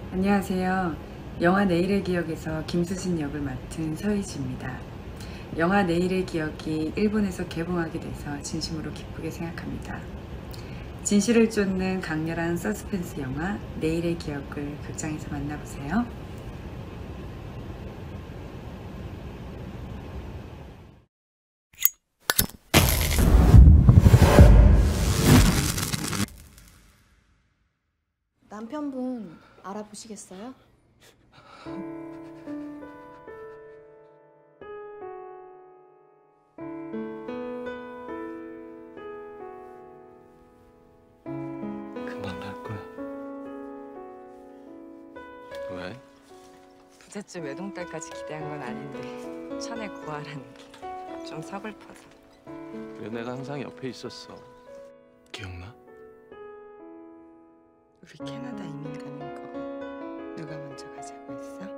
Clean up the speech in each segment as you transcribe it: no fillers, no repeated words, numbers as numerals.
안녕하세요. 영화 내일의 기억에서 김수진 역을 맡은 서희지입니다. 영화 내일의 기억이 일본에서 개봉하게 돼서 진심으로 기쁘게 생각합니다. 진실을 쫓는 강렬한 서스펜스 영화 내일의 기억을 극장에서 만나보세요. 남편분 알아보시겠어요? 금방 갈 거야. 왜? 부잣집 외동딸까지 기대한 건 아닌데 천에 구하라는 게 좀 서글퍼서. 그래 내가 항상 옆에 있었어. 기억나? 우리 캐나다 이민 가는 거 누가 먼저 가자고 했어?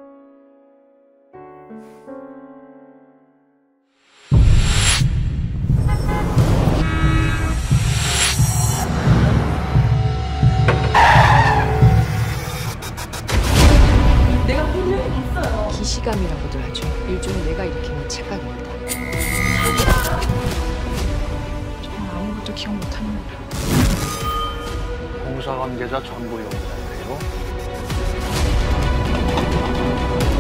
내가 분명히 봤어요. 기시감이라고들 하죠. 일종의 내가 일으키는 착각입니다. 정말 아무것도 기억 못합니다. 공사 관계자 전부 용의자예요.